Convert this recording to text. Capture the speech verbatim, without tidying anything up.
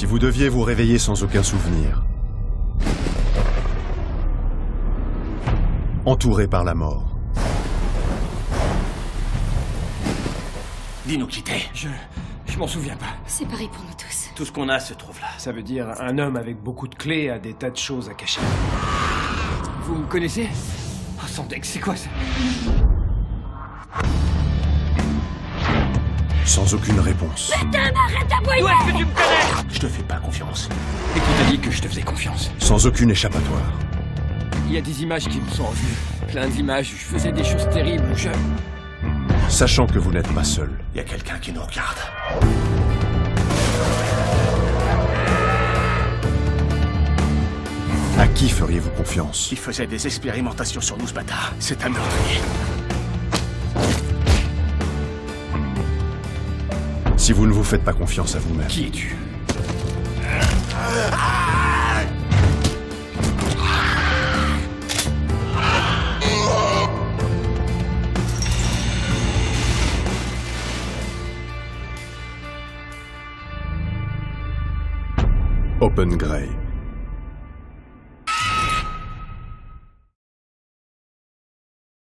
Si vous deviez vous réveiller sans aucun souvenir, entouré par la mort, Dis-nous qui t'es. Je... je m'en souviens pas. C'est pareil pour nous tous. Tout ce qu'on a se trouve là. Ça veut dire un homme avec beaucoup de clés a des tas de choses à cacher. Vous me connaissez? Oh, Sandex, c'est quoi ça? sans aucune réponse. Putain, arrête d'aboyer! Où est-ce que tu me connais? Je te fais pas confiance. Et qui t'a dit que je te faisais confiance? Sans aucune échappatoire. Il y a des images qui me sont revenues. Plein d'images où je faisais des choses terribles, où je... Sachant que vous n'êtes pas seul. Il y a quelqu'un qui nous regarde. À qui feriez-vous confiance? Il faisait des expérimentations sur nous, ce bâtard. C'est un meurtrier. Si vous ne vous faites pas confiance à vous-même. Qui es-tu? Open Grey.